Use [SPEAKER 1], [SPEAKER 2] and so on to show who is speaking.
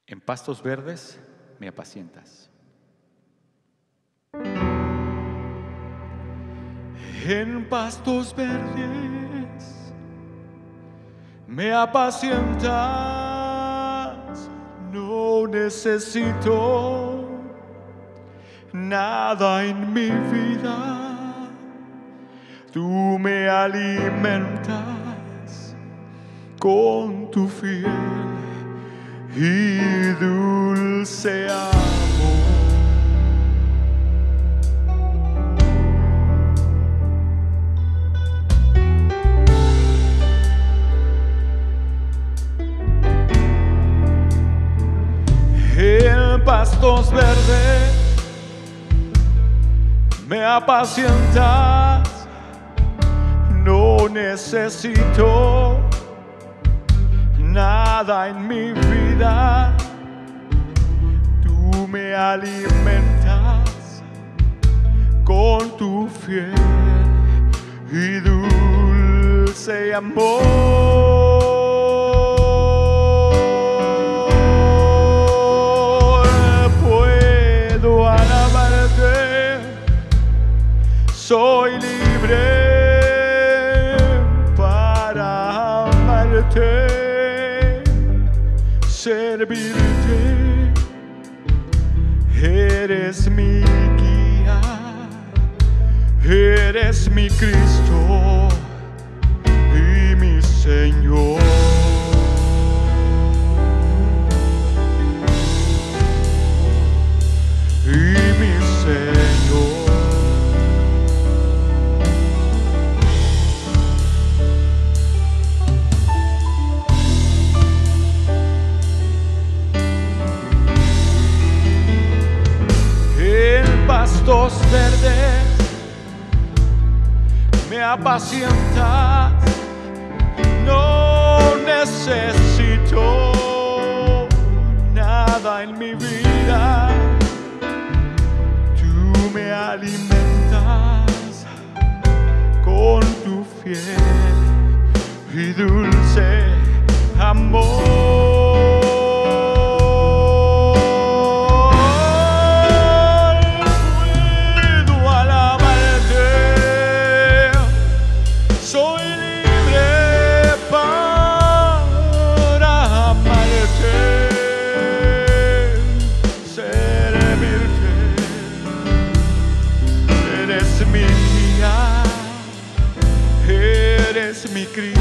[SPEAKER 1] En pastos verdes me apacientas. En pastos verdes me apacientas, no necesito nada en mi vida. Tú me alimentas con tu fiel y dulce amor. En pastos verdes me apacientas, no necesito nada en mi vida. Tú me alimentas con tu fiel y dulce amor. Puedo alabarte, soy libre para amarte, servirte. Eres mi guía, eres mi Cristo y mi Señor. Y mi Señor. Pastos verdes me apacientas, no necesito nada en mi vida. Tú me alimentas con tu fiel y dulce amor. Eres mi Cristo